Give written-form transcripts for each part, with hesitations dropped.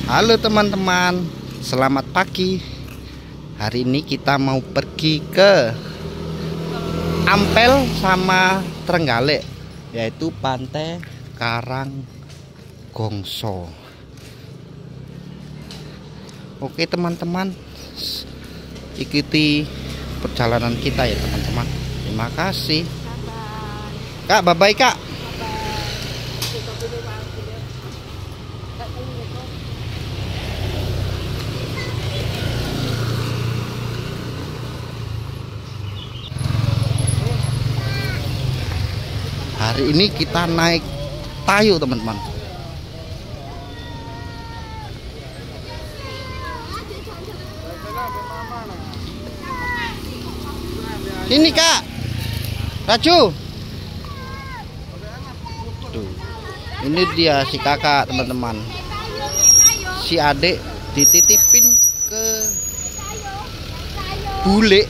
Halo teman-teman, selamat pagi. Hari ini kita mau pergi ke Ampel sama Trenggalek, yaitu Pantai Karanggongso. Oke teman-teman, ikuti perjalanan kita ya teman-teman. Terima kasih. Kak, bye-bye Kak. Hari ini kita naik Tayo teman-teman. Ini Kak Raju. Tuh, ini dia si kakak teman-teman. Si adik dititipin ke bule.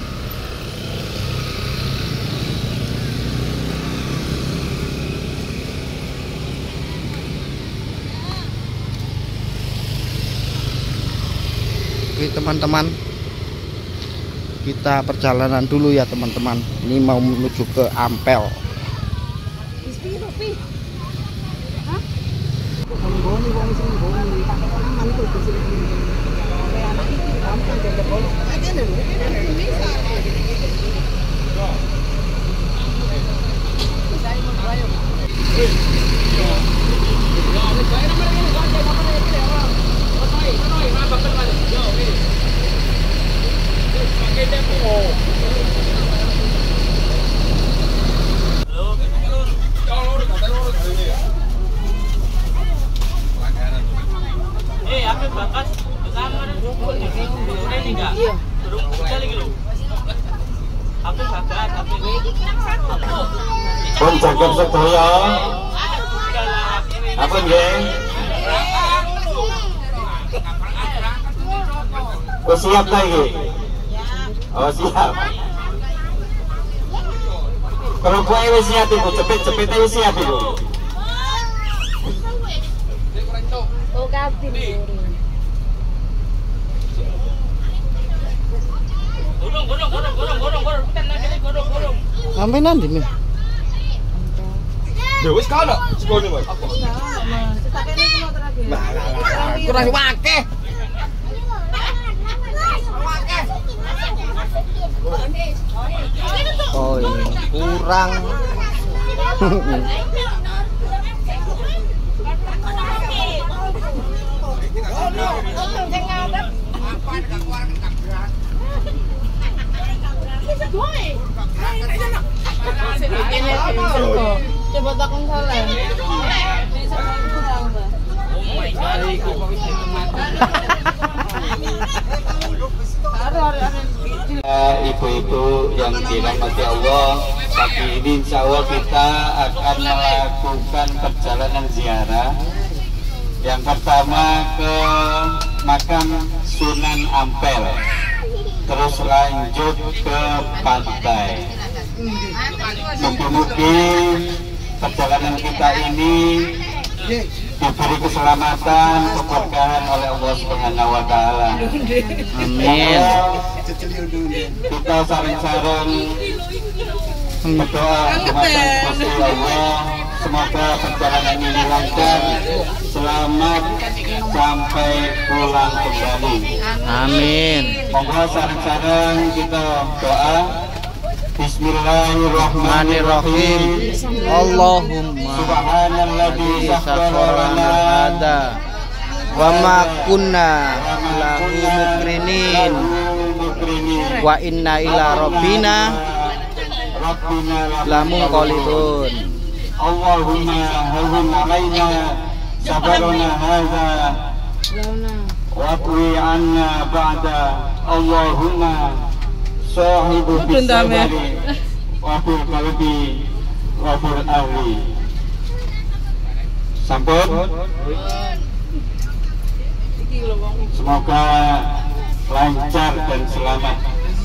Oke teman-teman, kita perjalanan dulu ya teman-teman. Ini mau menuju ke Ampel. Pun cakep sedaya. Apa nggih? Oh siap ta iki? Oh siap. Kalau kowe wis siap iku, cepet-cepet wis siap iku. Oh kabin. Gorong. Sampai nanti nih. Ya wis kana, sekone wae. Kurang wakeh. Oh ini kurang. Coba takon salah. Ibu-ibu yang dirahmati Allah, pagi ini insya Allah kita akan melakukan perjalanan ziarah. Yang pertama ke makam Sunan Ampel, terus lanjut ke pantai. Mungkin perjalanan kita ini diberi keselamatan, keberkahan oleh Allah Subhanahu wa Ta'ala. Amin. Kita sareng-sareng berdoa kepada Gusti Allah, semoga perjalanan ini lancar, selamat sampai pulang kembali. Amin. Monggo sareng-sareng kita doa. Bismillahirrahmanirrahim. Allahumma Subhanalladzi sakhkhara lana hada wa ma kunna lahu mukrinin wa inna ila rabbina lamunqalibun. Allahumma hawwin alaina sabarana hadza wa qwi anna ba'da. Allahumma sahibu bisabari wa fil qalbi wa fil ahli. Sampun. Semoga lancar dan selamat.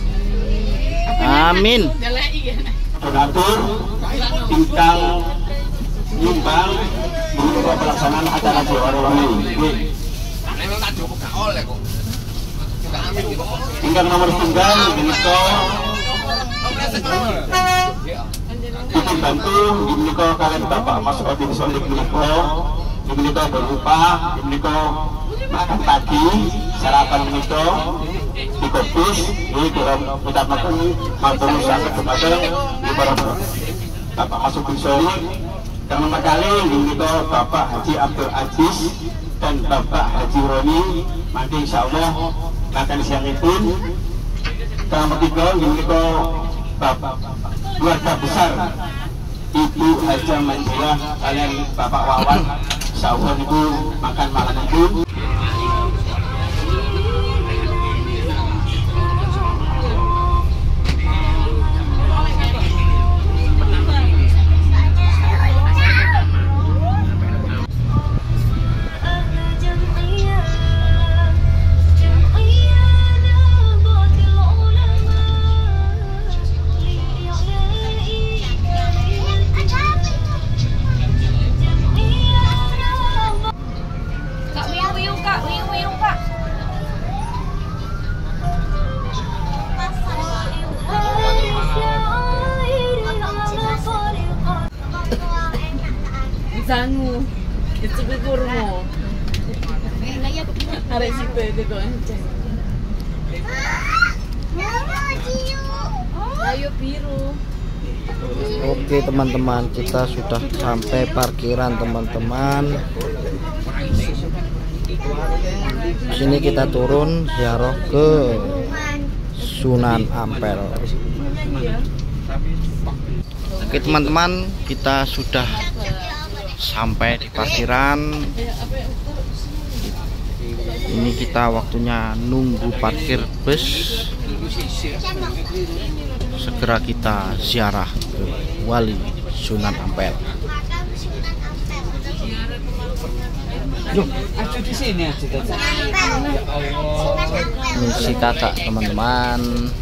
Amin. Donatur ingkang nyumbang untuk pelaksanaan acara ziarah ini. Tinggal nomor tunggal menika kita bantu menika kalian Bapak Mas Odi Solik menika berupa menika makan pagi sarapan menika dikopis ini kita makan maupun sangat kepada Bapak Mas Odi Solik yang nomor kali menika Bapak Haji Abdul Aziz dan Bapak Haji Roni. Nanti insya Allah makan siang itu. Yang ketiga menika Bapak keluarga besar Ibu Haja Manjilah kalian Bapak Wawan. Insya Allah itu makan malam itu. Zangu, itu bekurmo. Hari situ itu doang. Ayo biru. Oke teman-teman, kita sudah sampai parkiran teman-teman. Sini kita turun ziarah ke Sunan Ampel. Oke teman-teman, kita sudah sampai di parkiran. Ini kita waktunya nunggu parkir bus. Segera kita ziarah ke Wali Sunan Ampel. Di sini aja. Ini si kakak teman-teman.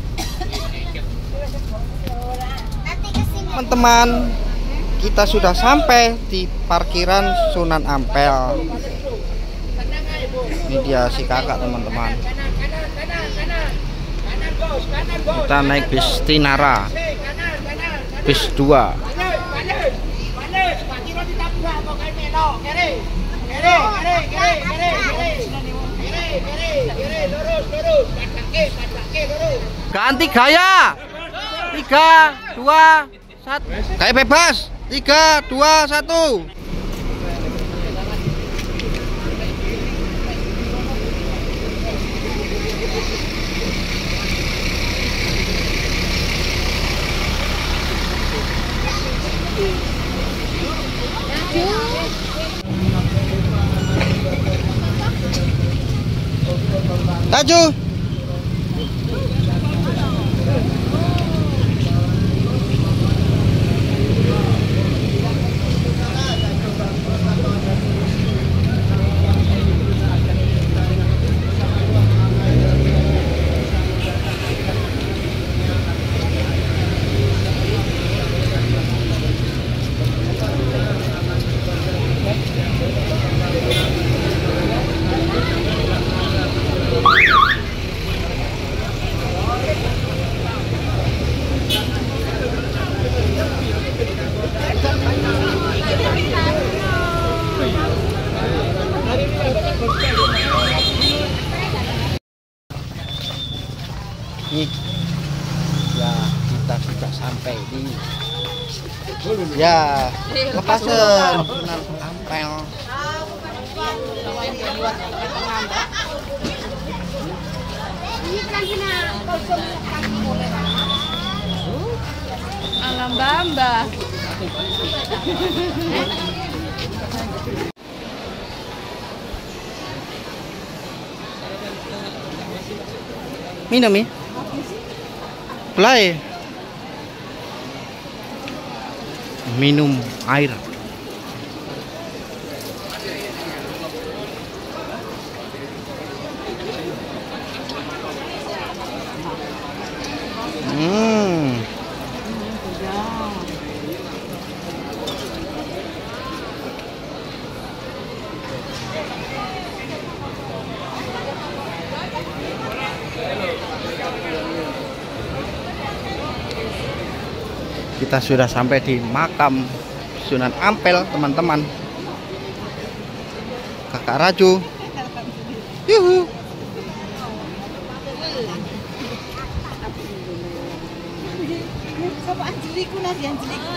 Teman-teman, kita sudah sampai di parkiran Sunan Ampel. Ini dia si kakak teman-teman. Kita naik bis Tinara, bis 2. Ganti gaya. 3, 2, 1. Kayak bebas. 3, 2, 1. Laju. Nih, ya kita sudah sampai di lepasan Sunan Ampel. Alam Bamba. Minum ya? Play. Minum air. Kita sudah sampai di makam Sunan Ampel, teman-teman. Kakak Raju. Yuhu. Sama Anjeliku nasi Anjeliku.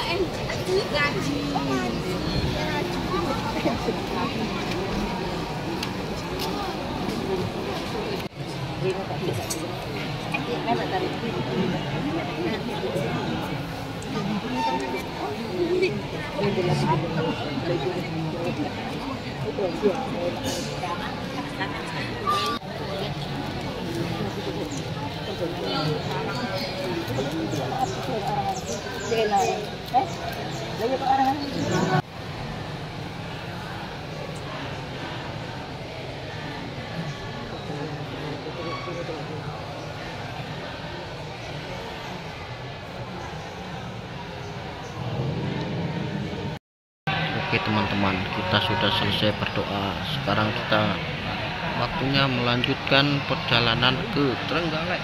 Oke teman-teman, kita sudah selesai berdoa. Sekarang kita waktunya melanjutkan perjalanan ke Trenggalek.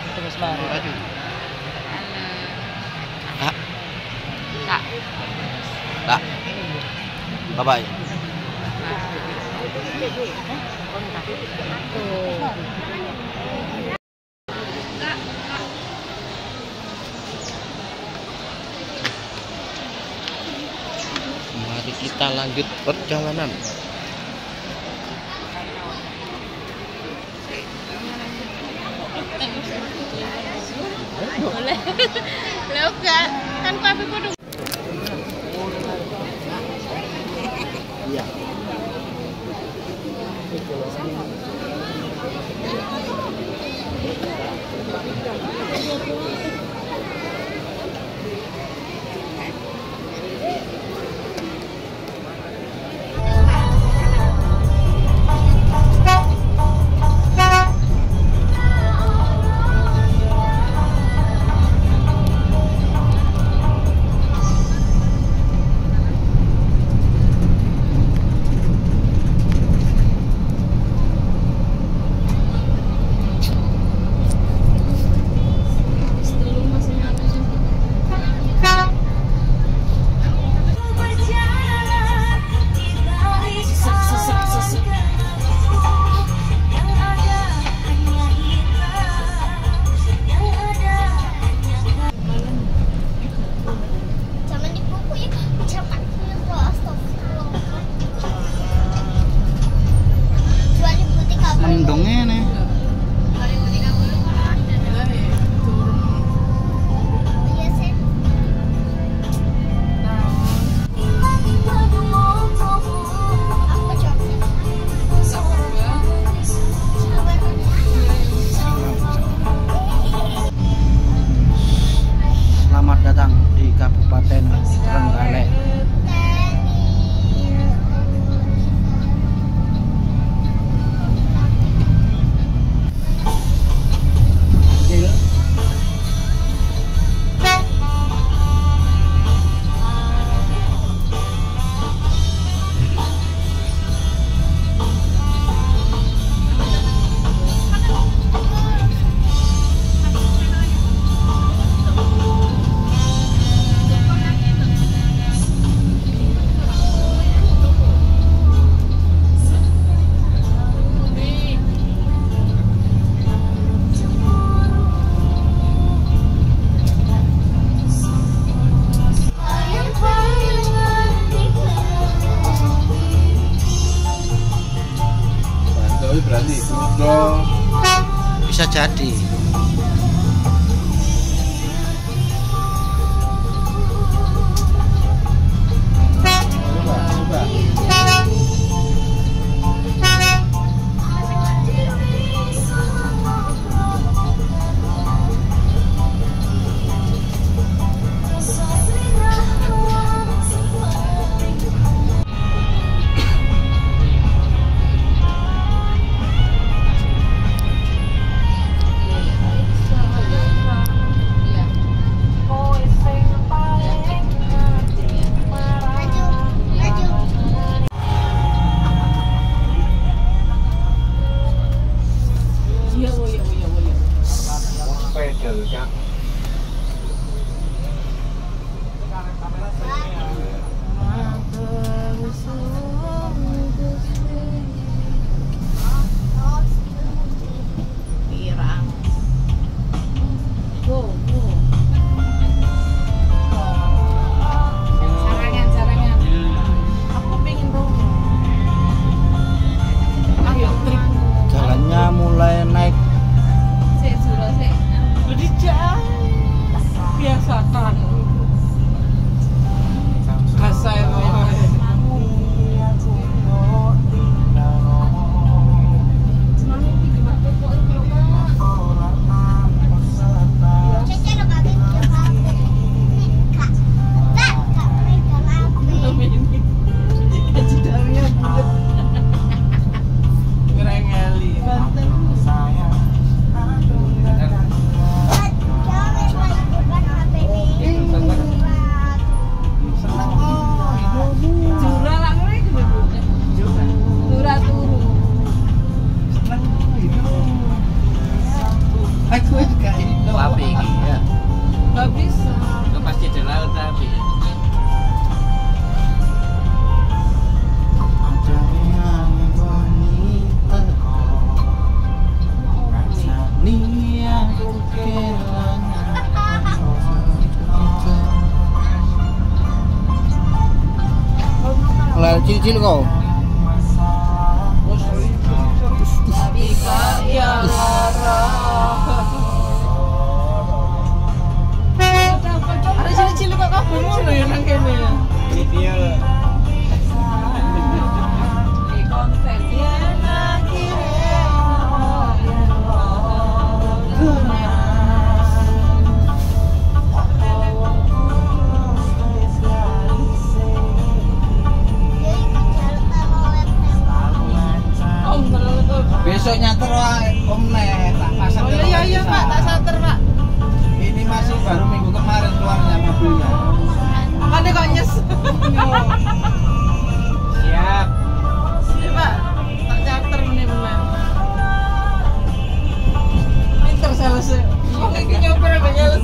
Kak, Kak, bye bye. Mari kita lanjut perjalanan. Boleh. Lah kan papi kudu. Iya. Mendongnya nih. Selamat datang di Kabupaten Trenggalek. Berarti sudah Bisa jadi. mulai naik. Sik juro sik. Dijak. Biasakan. Kasai wae. Cilik kok. Bisa ya lara. Ada cilik-cilik kok kabeh ngono ya nang kene. Iya. Di konten ya lagi. Besok nyanter Om Nek, tak pasang. Oh iya Pak, tak santer Pak. Ini masih baru minggu kemarin keluarnya mobilnya. Makanya kok nyes. Siap. Iya Pak, tak charter meneh-meneh. Pinter sales. Kok iki nyoper apa nyales?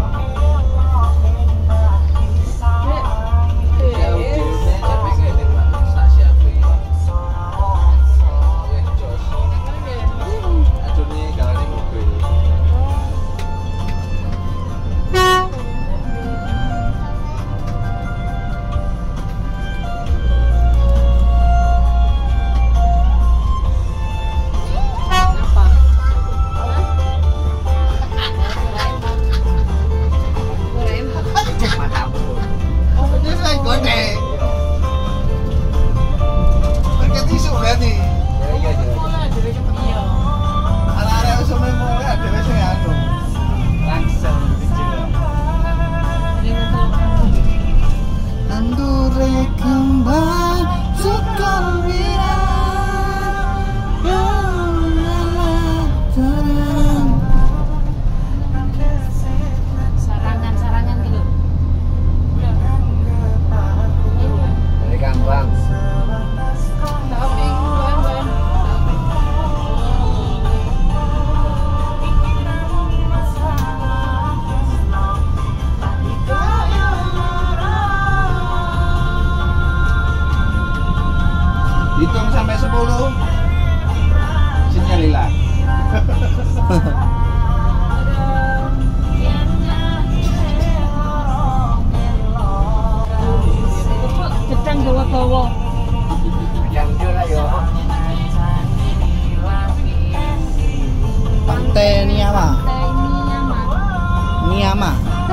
Hitung sampai 10. Sinyal hilang. Gedang gawa-gawa. Yang lah yo. Pantai Niama. Niama.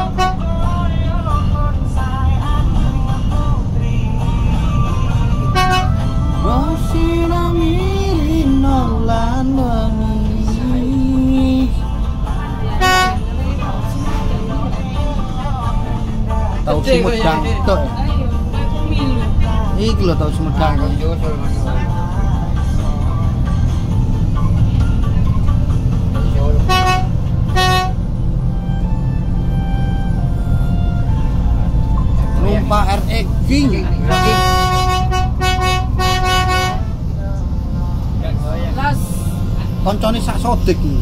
Tahu Sumedang tok. Iki lho tahu Sumedang. Numpak RX King. Las Koncone sak sodik iki.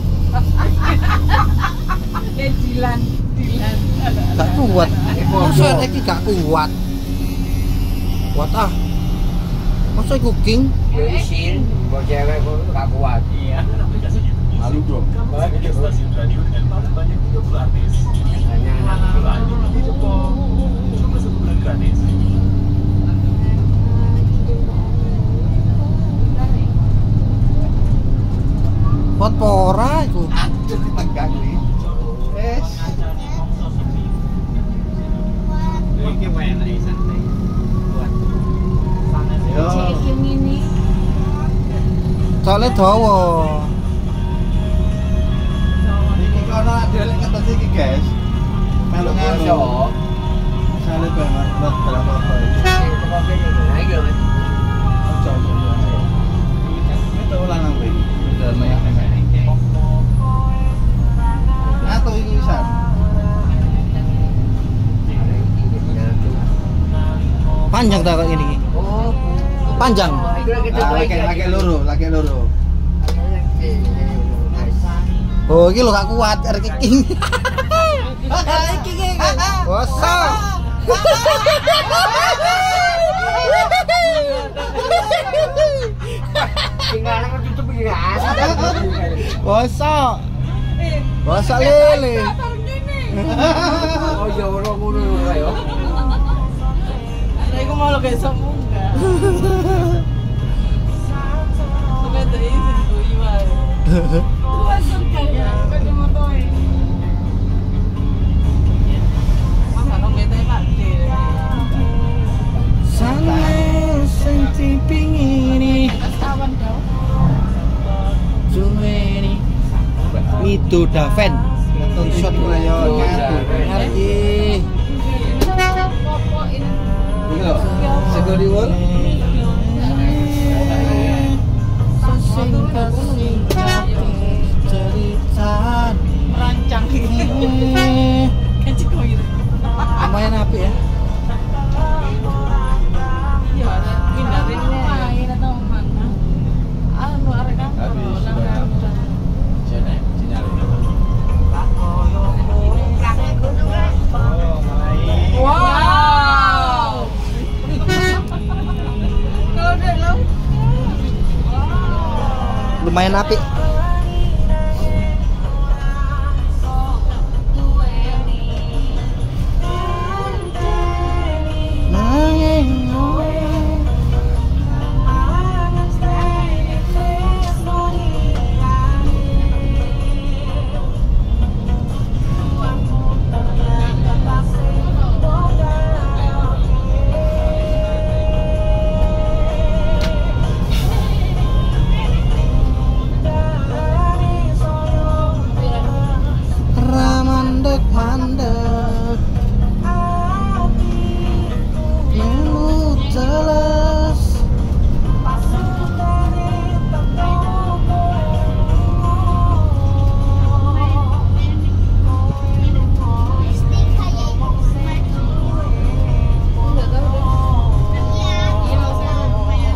Dilan. Gak kuat. Masa RX gak kuat. Kuat ah. Masa iku King? Yo isin, kok cewek kok gak kuat. Iya. Lalu dong. Stasiun radio dengan paling banyak 30 artis. Hanya Di Jepang, cuma 1 bulan gratis. Pot pora iku. Tegang iki. Wes. Iki main lagi santai. Yo. Cek ini. Soale dawa. Iki kono dhewe ngetes iki, guys. Melu ngene. Sale banget buat berapa iki. Itu ulang nang iki. Udah banyak atau iki bisa. Panjang ta kok ngene iki. Panjang. Lagi loro. Oh, iki lho gak kuat arek iki. Iki. Bosok. Bosok. Bosok lele. Oh ya ora ngono ya. Nah, iku mau lo besok munggah. Sampai tuh isi di wae. Langsung kaya pada motoe. Masa lo bete Pak De. Sana sing dipingini. Kawan kau. Jumeni. Mido Daven. Shot yo nyatu. Ngerti. Popoin. Iki lho. Sego diwul. Singkat cerita Rancang iki. Kecik kok gitu. lumayan apik ya. Ya, pindahin Main atau mana? Anu arek kan. Habis sudah. Sini, sinyal. Wow. Kalau udah lo. Lumayan apik. Mandek lu jelas Enggak tahu deh. Iya, saya lumayan.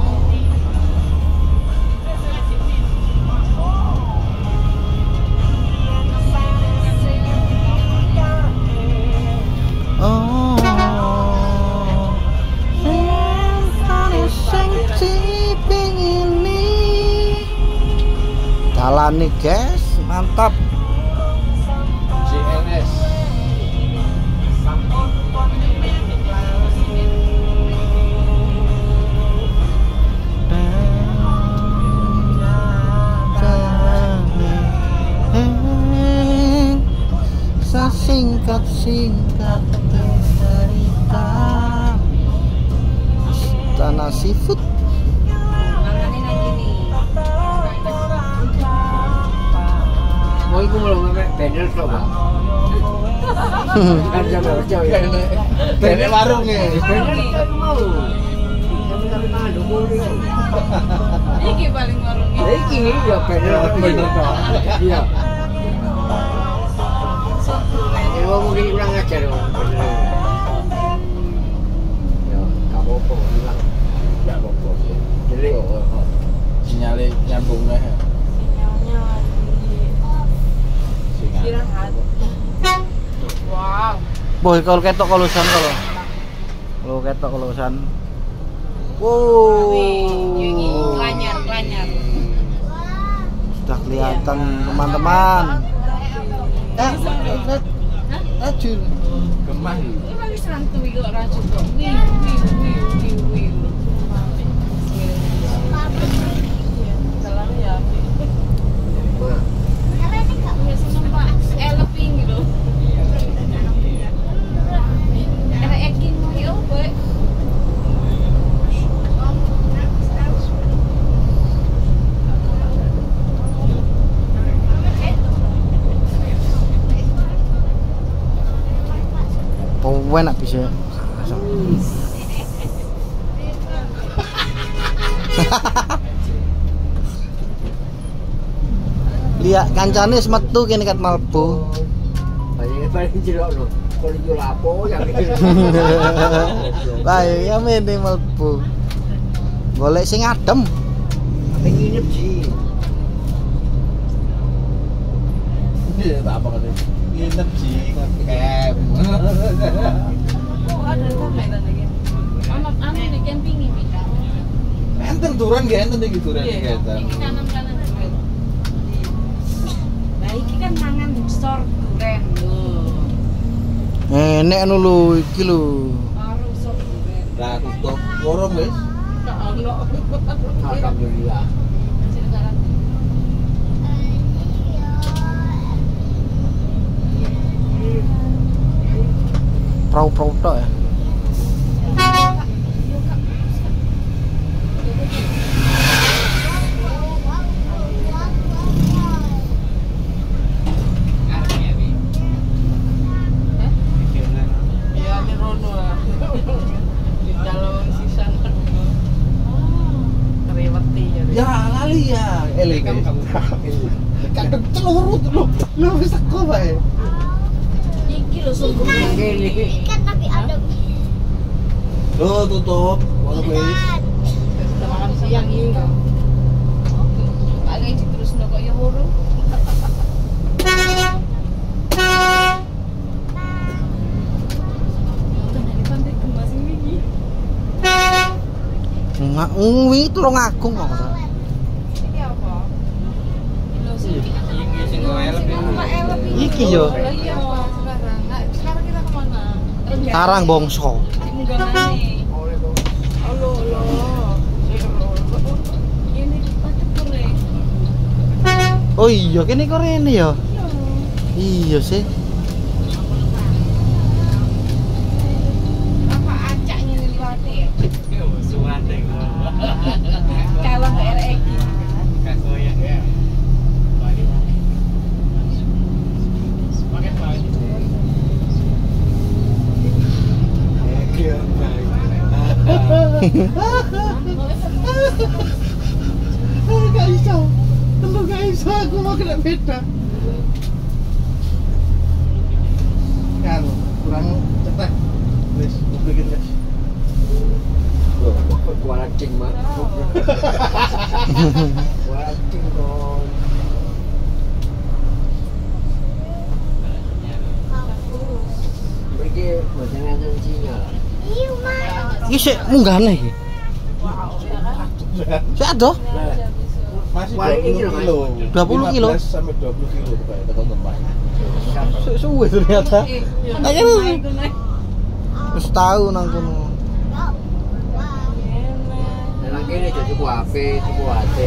oh sing dipingini jalan nih guys, mantap. CLS. Singkat cerita Istana Seafood. Makanya lagi nih. Mau iku belum banner tok, Bang. Kan jam kerja ya. Bene warung ya. Banner tok mau. Kami mandu mulu. Iki paling warungnya. Iki ya banner tok. Iya. Ya mungkin kurang ajar, Bang. Ya, kamu kok hilang. Enggak apa-apa. Jadi Sinyale nyambung lah. Sinyalnya lagi. Istirahat. Wow. Boy, kalau ketok kolusan kalau ketok kolusan. Ini kelanyar. Sudah kelihatan teman-teman. Racun. Gemah. Ini lagi serang tuh kok racun kok. Wih. Jalannya ya. enak bisa. Lihat kancane wis metu kene kat malbu. Paling jerok lho. Kok iki lapo yang iki. Lah ya mene malbu. Golek sing adem. Ning nginep ji. Iya, tak apa katanya. Nginep sih, ngecamp. Oh, ada kamera lagi. Anak di camping ini. Enten turun gak enten iki turun Iya, enten. ini kanan-kanan. Nah, iki kan mangan sor duren lho. Enek anu lho iki lho. Karo sor duren. Lah tutup lorong wis. Tak ono. Alhamdulillah. Sekarang Prau-prau tok ya. Iya, di rono lah. Di dalam sisa kereweti jadi. Ya lali ya. Kan kadang celurut lho. Lho bisa kok bae. iki lho sungguh. Ikan tapi ada Lho tutup. Ono wis. Sudah makan siang iki lho. Paling diterusno kok ya horo. Enggak, wingi tulung agung kok. Iki apa? Lho sing Iki yo. Iya, sekarang. Nah, sekarang kita kemana? Tarang bongso. Mungganane. Halo, halo. Ini patek kore. Oh iya kene kok rene ya. Iya sih. Apa acak ngene liwate ya? Kalau nggak RX. Gak iso. Telu gak iso aku mau kena beda. Kan kurang cetek. Wis, bikin wis. Loh, kok kualancing mah. Kualancing kon. Iki bosan ngaten Cina. Iya mah. Iki sik munggane iki. Sik ada. Masih Paling ini 20 kilo. 20 kilo. 15 sampai 20 kilo Pak, tekan tempat. Suwe ternyata. Ayo wis tau nang kono. Nang kene aja cukup HP, cukup HT.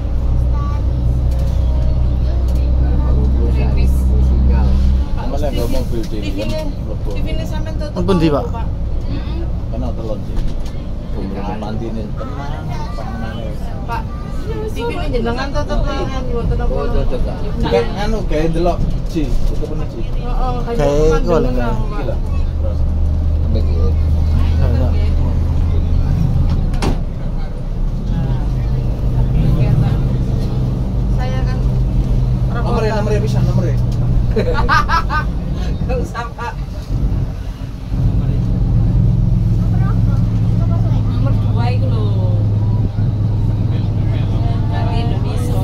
Sinyal. Mana enggak mobil di TV-ne sampean tutup. Ampun, Di, Pak. Kena telon sih. Bukan mantine tenang, panganane. Pak, TV-ne jenengan tutup kan mboten apa. Oh, cocok ta. Kan anu gawe delok Ji, tutupane Ji. Heeh, Kayak gol, Iki lho. Terus Sampai gitu. Saya kan nomornya bisa nomornya. Enggak usah, Pak. Nomor 2 itu lho. Dari Indonesia.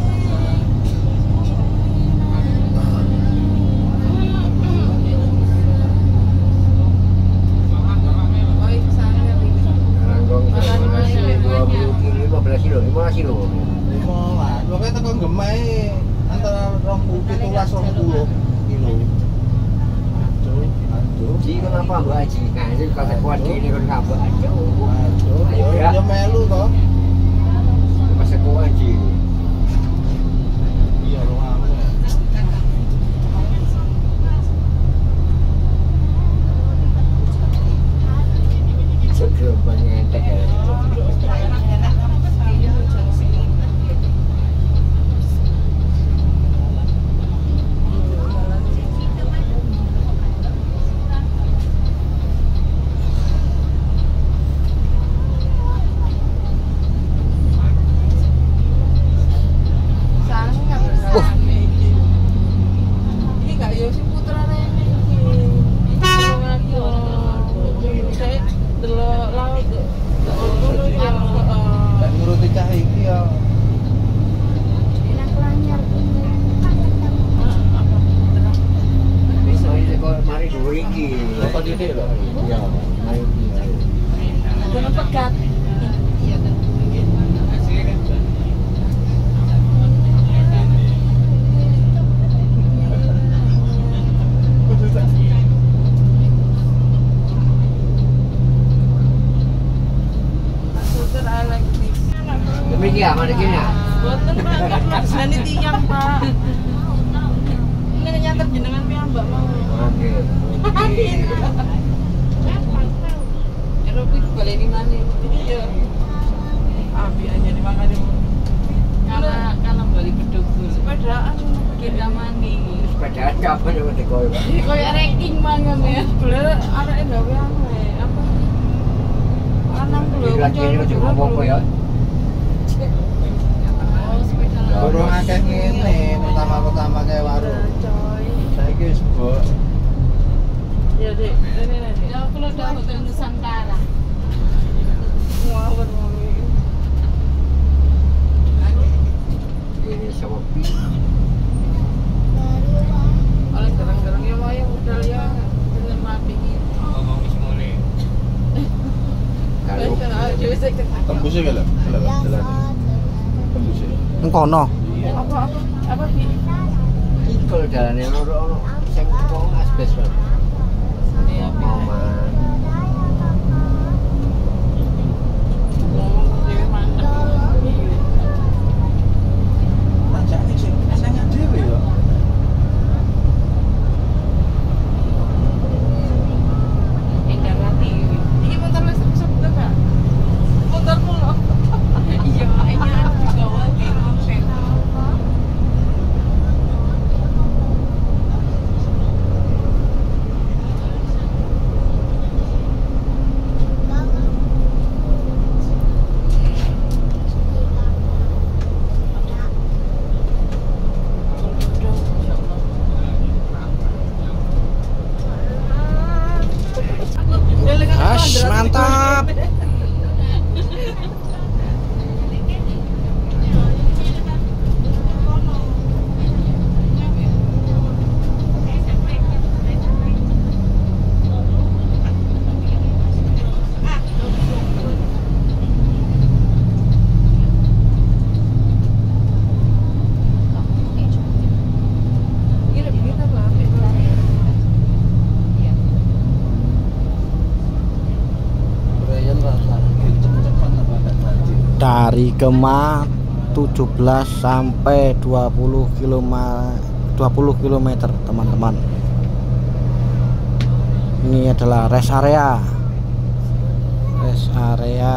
Oh, itu saya ini. Ranggong 20 kilo, 15 kilo, 15 kilo. Lah, pokoknya tekan gemai antara 20 kilo. Aduh. Ji kenapa Mbak Haji? Nah, ini kalau kuat gini kan ngapa? Aduh. Ayo, ya. Ya melu toh. Pas kuat Ji. Iya lu ngamu. Segeroban ngetek ya. iki. Kok didik lho. Iya, main iki. Jangan pegat. Iya kan. Demikian mana kini? Boten Pak, maksudan tiang Pak. Ini nyantar jenengan piyambak mau. Oke. Eropi baleni maneh. Iya. Abi aja dimakan itu. Kalau balik bedugul. Sepedaan Kita mandi. Sepedaan kapan yang mesti koyo? Kayak ranking mangan ya. sebenarnya arek gawe anu apa? Lanang lho. Lagi ini juga apa ya? Oh, sepeda. Burung akeh ngene, pertama-pertama kayak warung. Coy. Saiki wis mbok. Ya, Dek. Ini. Ya, kalau udah hotel Nusantara. Ngawur mami. Ini sama Oleh garang-garang ya mau yang udah ya dengan mati gitu. kalau Tembusnya gak lah? Jalan. Tembusnya. Nang kono. Apa Bi? iki kalau jalannya ono sing wong asbes Pak. Iya, Bi. Moman. Ngomong dhewe mantep. Tajane sing seneng dhewe ya. Enggak ngerti. Iki motor listrik sebut Kak. Motormu loh. Iya, makanya aku juga lagi ngomong. Ash, mantap. Dari Kemah 17 sampai 20 km teman-teman. Ini adalah rest area. Rest area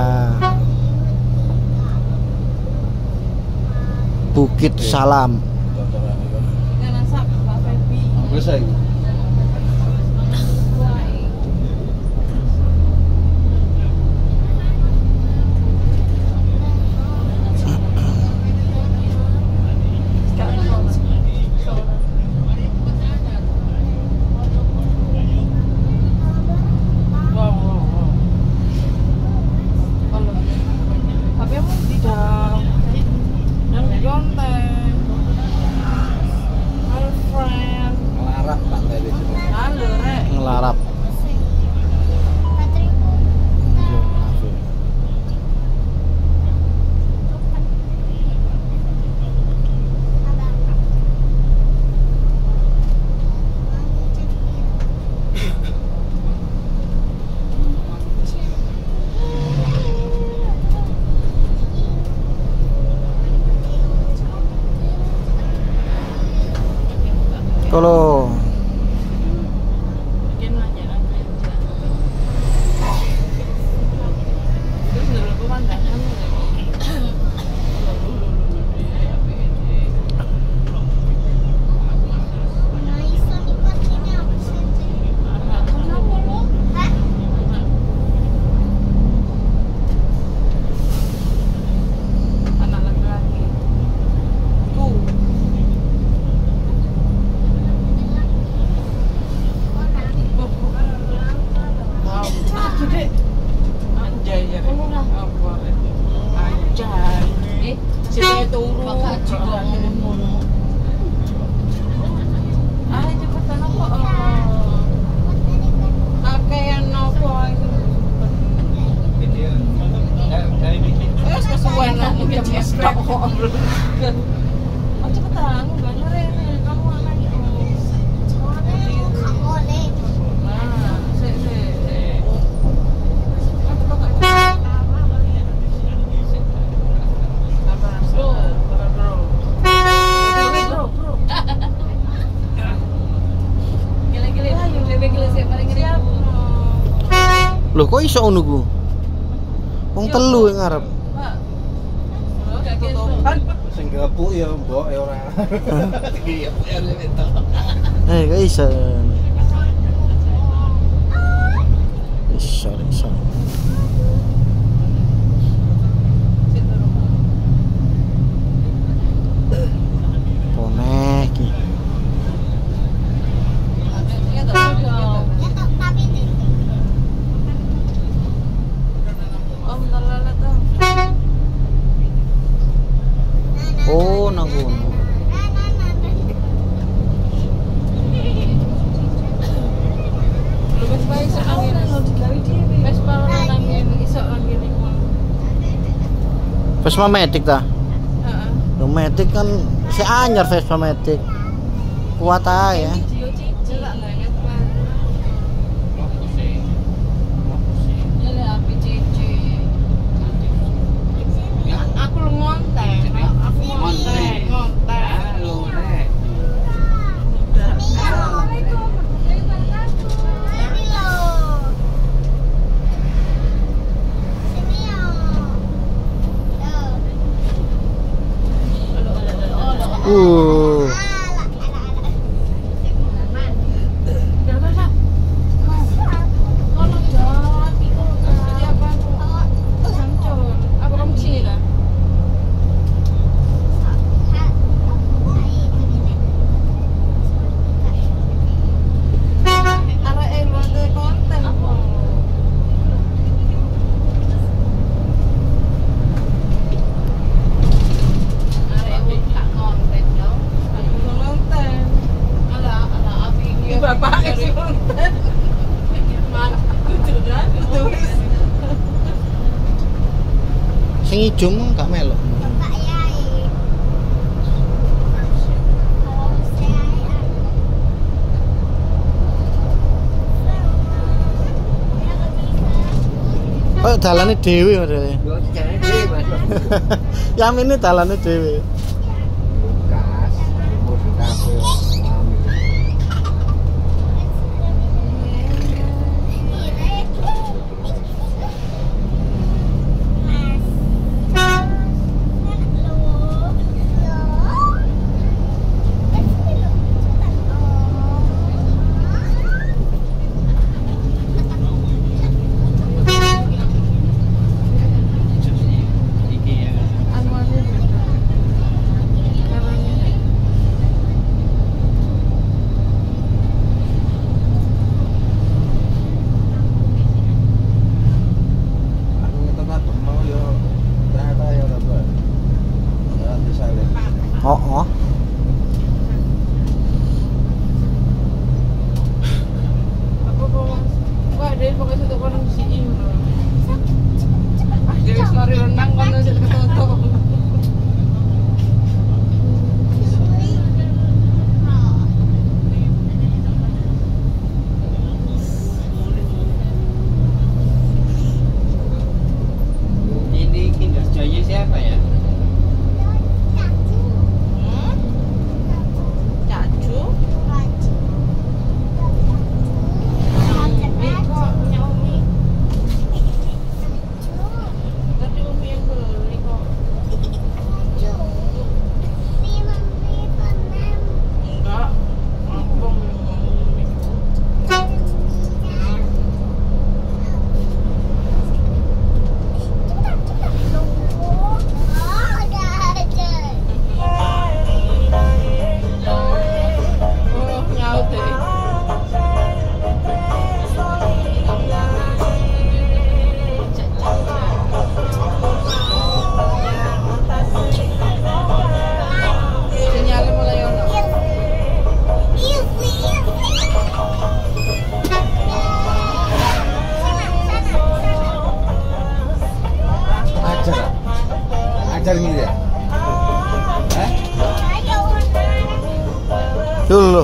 Bukit Salam. Jangan sak Pak Febi. Wis saiki. Tapi aku tidak yang Yonteng, Alfred, Larap pantai di situ. halo Rek. Ngelarap. Kalau Bikin aja terus dulu pemandangan anak laki-laki ku kok iso ngono ku? Wong telu yang ngarep. Pak. Gak ketutupan. Sing gepuk ya mbok ya ora. Iya, ya itu. Kok iso. Iso. Ponek iki. Oh, nang kono. Vespa Matic ta? Heeh. Matic kan si anyar Vespa Matic. Kuat ae ya. Aku lu ngonten. Bapak ngonten. Sing ijo mung gak melok. Bapak Yai. Kalau saya Oh, dalane dhewe padahal. Yo carane dhewe, Mas. Yang ini dalane dhewe. Gas, umur kabeh. Oh. Apa kok? Wah, dia pakai satu kono si Ino. Dia wis lari renang kono sik ketutup. Ini Kinder Joy siapa ya? Ajar ini ya? Dulu.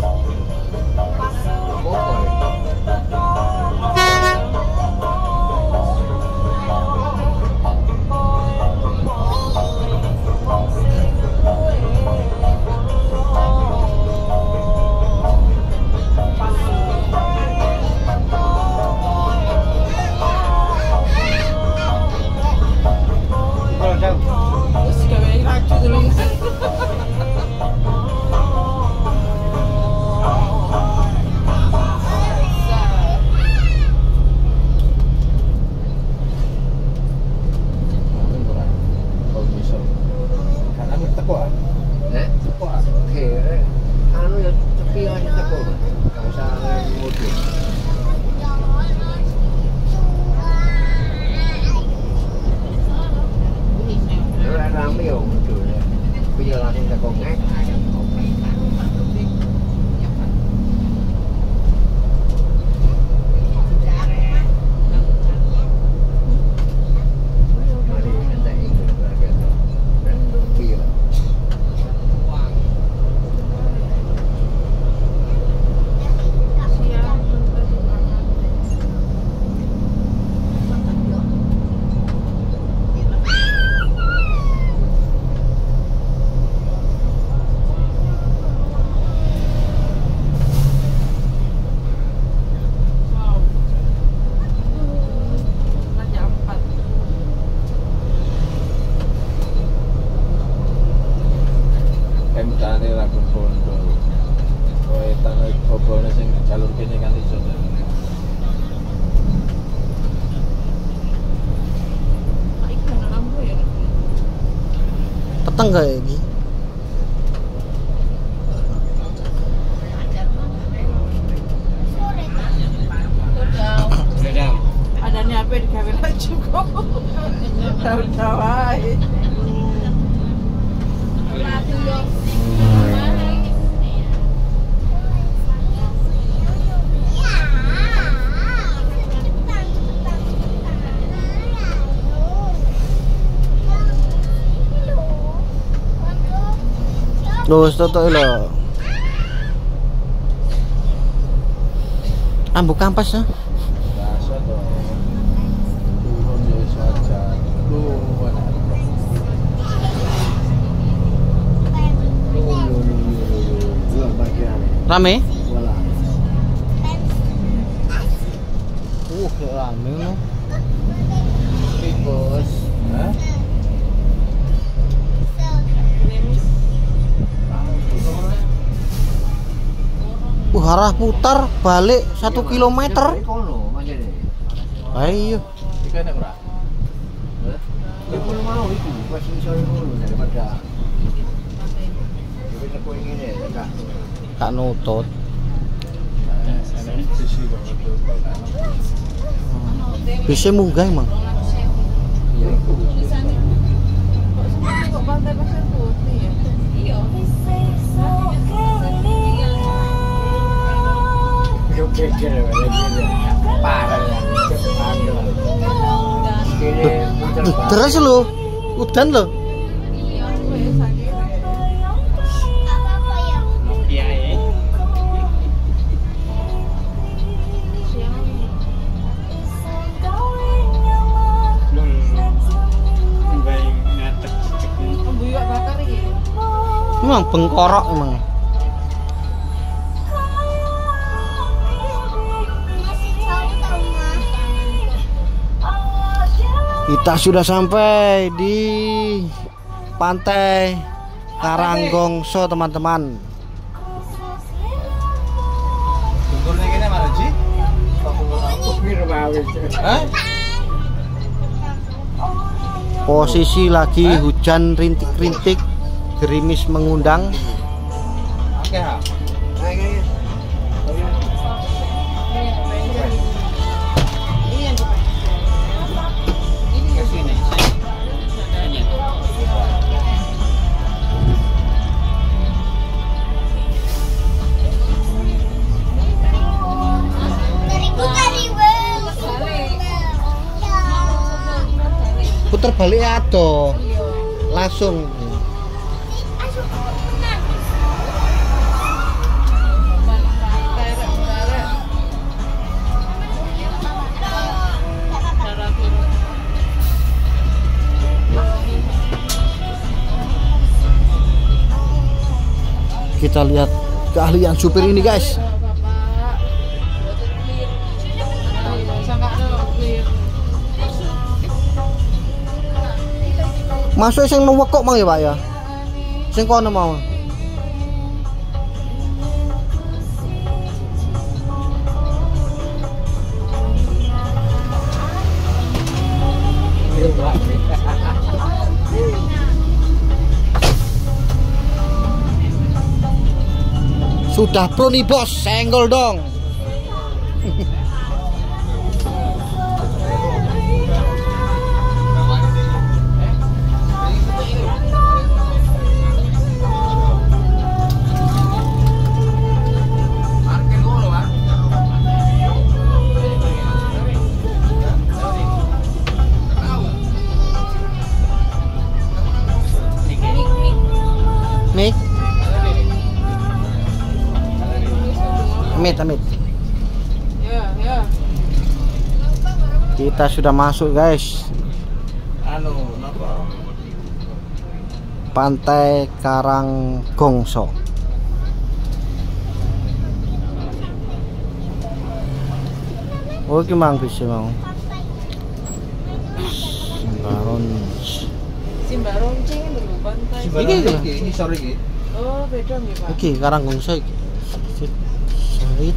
Cari Ragun Bondo. Kowe tanah bobone sing jalur kene kan iso. Iki ana lampu ya. Peteng gak ini? Adanya apa di kamera juga. Tahu-tahu aja. Loh, toto lo. Ambu kampas ya. Biasa to. Turun ya iso aja. Rame? Wala. Rame no. Bos. Hah? Arah putar balik 1 kilometer. Kono makane. Ayo. Iki nek ora. Ya kono mau iku, pas iso ngono daripada. Kita kowe ngene ya, Kak. Kak nutut. Bisa munggah emang. Ya iku. Kok pantai Pasir Putih ya? Iya. Yo kekere lagi. Parah ya. Terus lo, udan lo. Iya. Wes sakit. Iya ya. Buyuk bakar ya. Emang bengkorok emang. Kita sudah sampai di pantai Karanggongso, teman-teman. Tunggunya kene mana, Ji? Hah? Posisi lagi hujan rintik-rintik, gerimis mengundang. Oke, ha. Puter balik ado. Langsung. Kita lihat keahlian supir ini, guys. Masuk sing nuwek kok mang ya, Pak ya. Sing kono mau. Sudah pro nih bos, senggol dong. Mik. Amit. Ya. Kita sudah masuk, guys. Napa? Pantai Karanggongso. Oh, gimana bisa mau? Simbaroncing dulu pantai. Iki sore iki. Oh, beda nggih, Pak. Iki Karanggongso iki. Said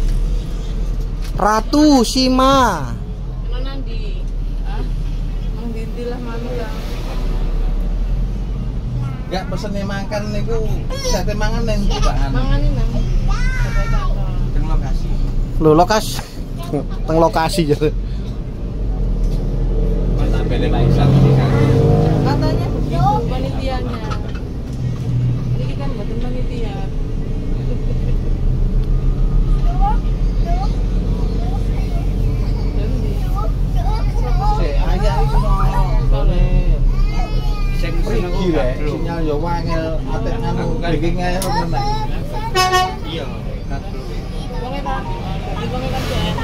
Ratu Sima. Kena nandi. Hah? Mang dindilah manut. Enggak pesene makan niku sate mangan ning Tubakan. Mangani nang. Sampai kantor. Teng lokasi. Lho lokasi. Teng lokasi jadi. Mata bele Laisan iki kan. Katanya begitu panitianya. Ini kan mboten panitia. Ayah iku sone sing mriki rek sinyal yo wangel atek anu breaking ae ngono. Iya, kabel. Wong eta. Di wong eta enak.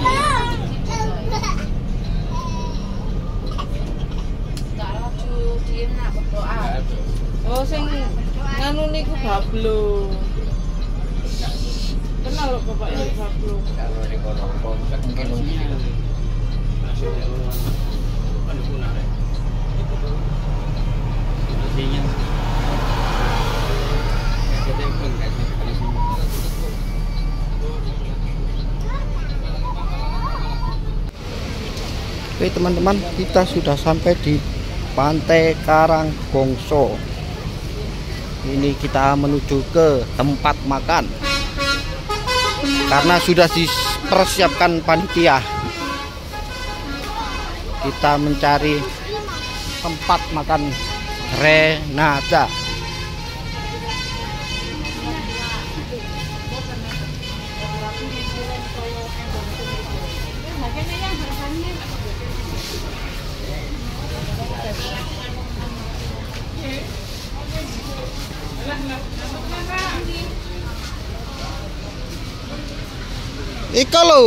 Oh, sing nganu niku bablo. Kenal lho Bapak ini bablo. Kalau di kono konsep mungkin Oke teman-teman, kita sudah sampai di Pantai Karanggongso. Ini kita menuju ke tempat makan karena sudah dipersiapkan panitia. Kita mencari tempat makan Renata. Iko lho.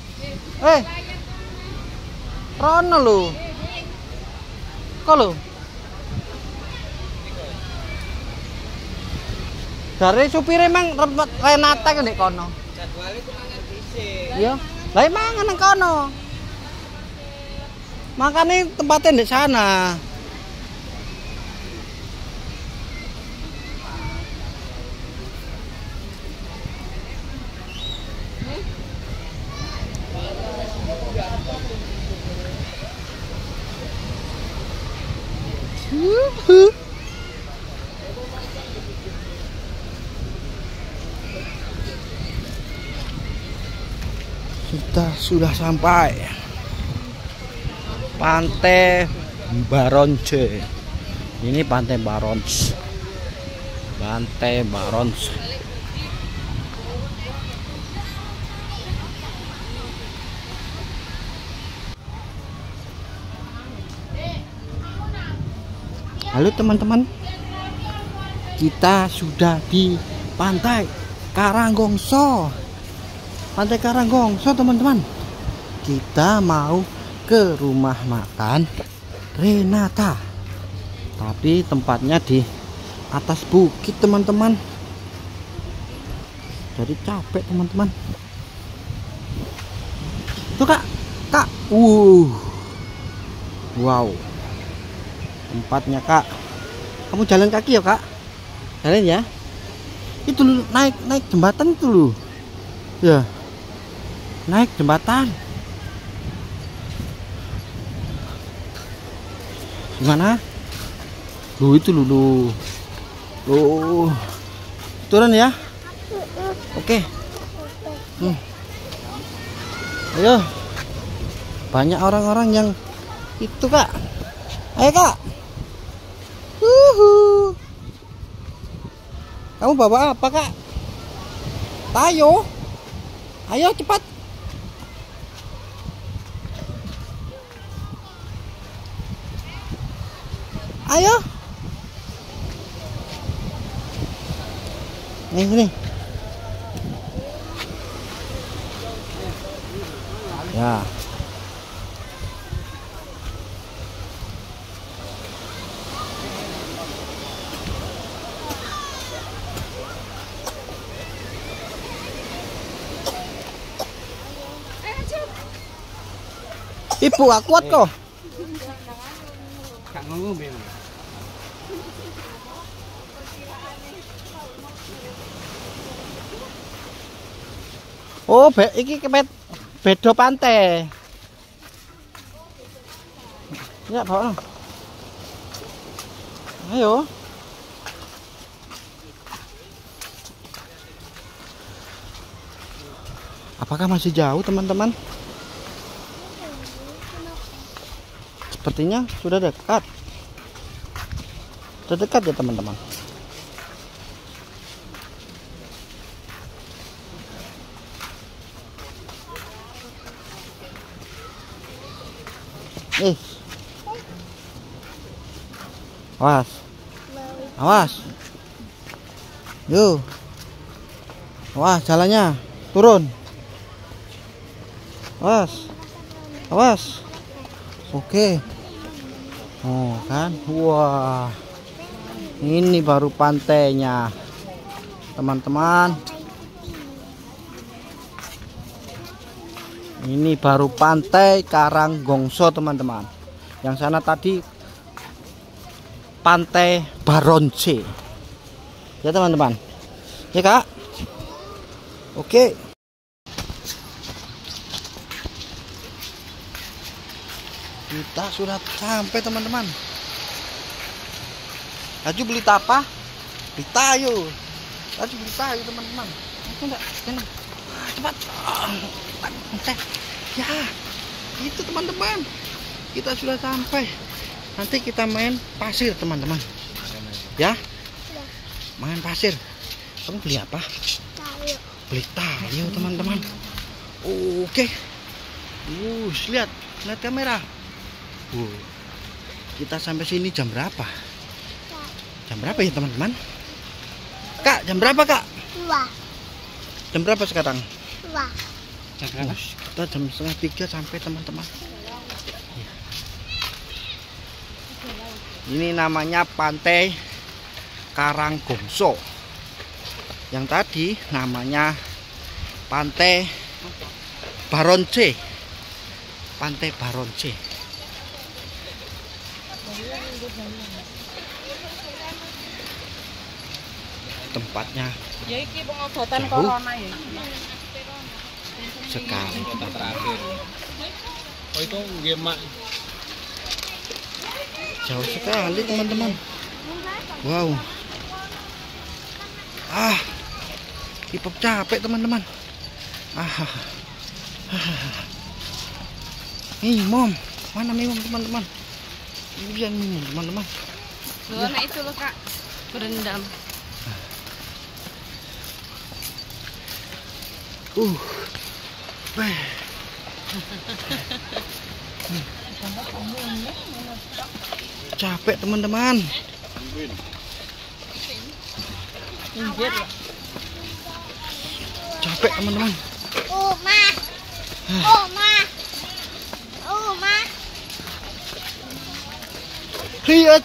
Rono lho. Iko lho. Dari supire mang Renata kan nek kono. jadwale ku mangan dhisik. Iya. Lah mangan nang kono. Makane tempatnya di sana. Kita sudah sampai Pantai Baronce. Ini Pantai Baronce. Pantai Baronce. Halo teman-teman, kita sudah di Pantai Karanggongso. Pantai Karanggongso teman-teman. Kita mau ke rumah makan Renata. Tapi tempatnya di atas bukit teman-teman. Jadi capek teman-teman. Tuh kak. Wow. Tempatnya kak. Kamu jalan kaki ya kak? Jalan ya. Itu naik jembatan itu loh. Ya. Naik jembatan. Gimana? Lu itu lu. Turun ya. Oke. Ayo. Banyak orang-orang yang itu kak. Ayo kak. Kamu bawa apa kak? Tayo. Ayo cepat. Ayo. Nih. Ya. Ibu gak kuat kok. Gak ngombe. Oh, iki beda pantai. Ya, bawa. Ayo. Apakah masih jauh, teman-teman? Sepertinya sudah dekat. Sudah dekat ya, teman-teman. Awas. Awas. Yuk. Awas jalannya. Turun. Awas. Awas. Oke. Oh kan. Wah. Ini baru pantainya. Teman-teman. Ini baru pantai Karanggongso, teman-teman. Yang sana tadi Pantai Baronce. Ya, teman-teman. Ya, Kak. Oke. Kita sudah sampai, teman-teman. Laju beli apa? Beli tayo. Laju beli tayo, teman-teman. Enggak, cepat. Ya, itu teman-teman. Kita sudah sampai. Nanti kita main pasir, teman-teman. Ya? Main pasir. Kamu beli apa? Tayo. Beli tayo, teman-teman. Oke. Lihat kamera. Kita sampai sini jam berapa? Jam berapa ya, teman-teman? Kak, jam berapa, Kak? 2. Jam berapa sekarang? 2. Kita jam 2:30 sampai, teman-teman. Ini namanya Pantai Karanggongso. Yang tadi namanya Pantai Baronce. Pantai Baronce. Tempatnya Ya iki pengobatan jauh corona ya. sekali. Kita terakhir. Oh itu gemak. Jauh sekali, teman-teman. Wow. Hipop capek, teman-teman. Nih, Mom. Mana Mom, teman-teman? Ini Mom, teman-teman. Nah itu loh, Kak. Berendam. Capek, teman-teman. Capek, teman-teman. Oma. Lihat.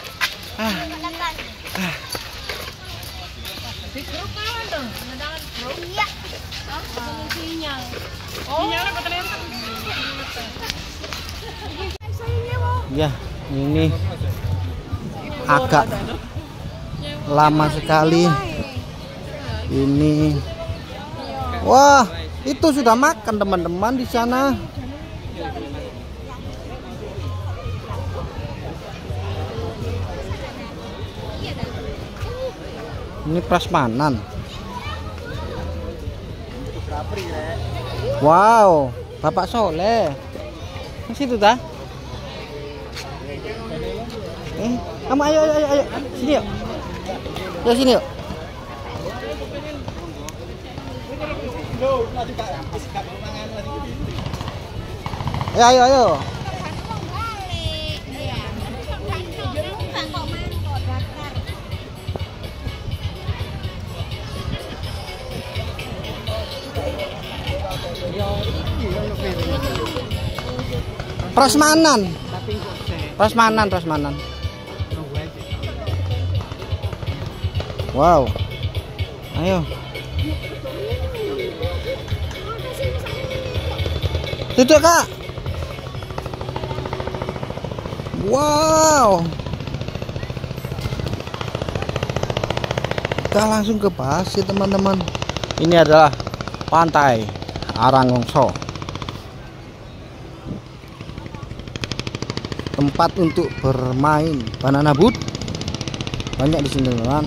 Iya. Ya, ini agak lama sekali. Ini, wah, itu sudah makan, teman-teman, di sana. Ini prasmanan. Wow, Bapak Soleh. Di situ dah. Kamu ayo sini yuk. Ya sini yuk. Ayo. Prasmanan. Wow. Ayo. Duduk, Kak. Wow. Kita langsung ke pasir, teman-teman. Ini adalah Pantai Arangongso. Tempat untuk bermain banana boat banyak di sini, teman.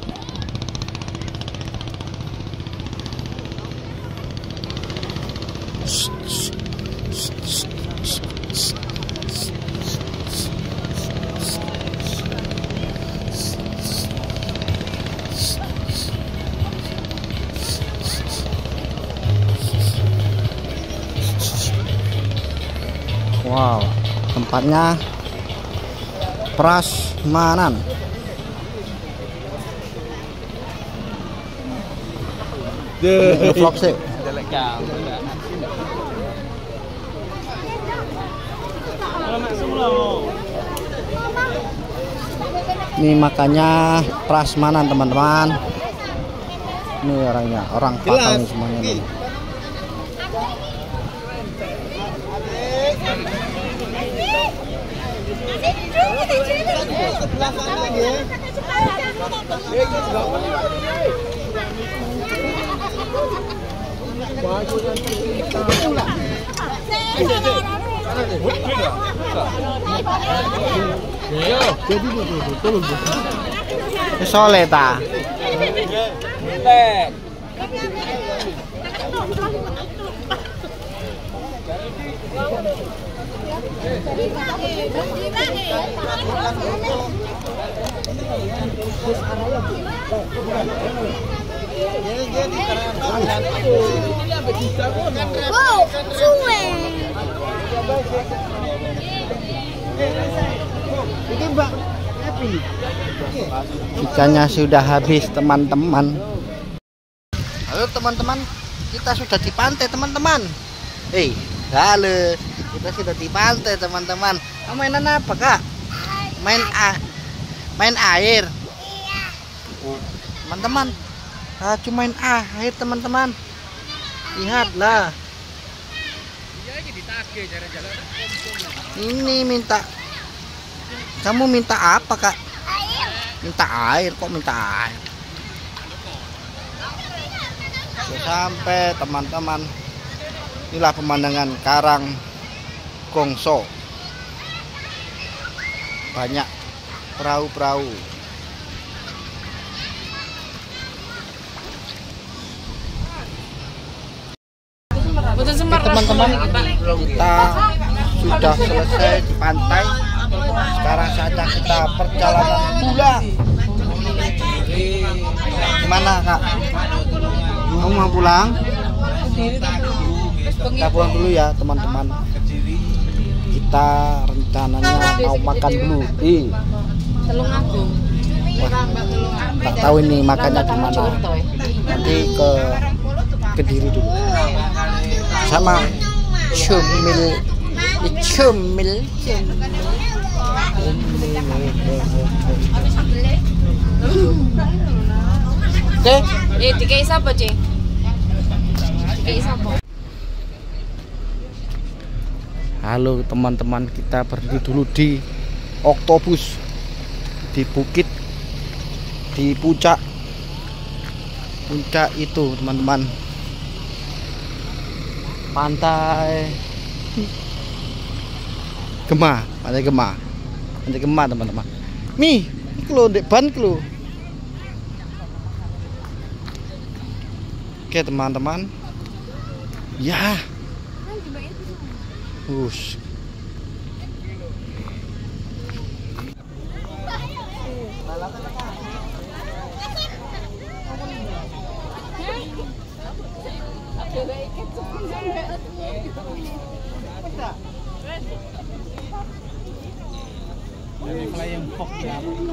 Wow, tempatnya prasmanan. Vlog sih. Ini makanya prasmanan, teman-teman. Ini orangnya, orang Padang semuanya nih. Soleh ta. Wow, suwe. Ikannya sudah habis, teman-teman. Halo teman-teman, kita sudah di pantai, teman-teman. Halo, kita sudah di pantai, teman-teman. Mainan apa, Kak? Main air. Teman-teman, cuma main air, teman-teman. Lihatlah. Ini minta. Kamu minta apa, Kak? Minta air, kok minta air? Sampai, teman-teman. Inilah pemandangan Karangongso. Banyak perahu-perahu. Teman-teman, kita sudah selesai di pantai. Sekarang saatnya kita perjalanan pulang. Gimana, Kak? Mau pulang? Kita pulang dulu ya, teman-teman. Kita rencananya mau makan dulu di Telung Agung. tak tahu ini makannya di mana. Nanti ke Kediri dulu sama cumil. Oke. Dikai sapa, Cing? Dikai sapa? Halo teman-teman, kita berhenti dulu di Oktopus, di bukit, di puncak itu, teman-teman. Pantai Gema, teman-teman. Nih, klo dek ban klo. Oke, teman-teman. Ya.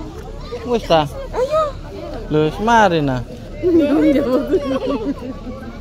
Wis ta? Ayo. Lho, semari nah.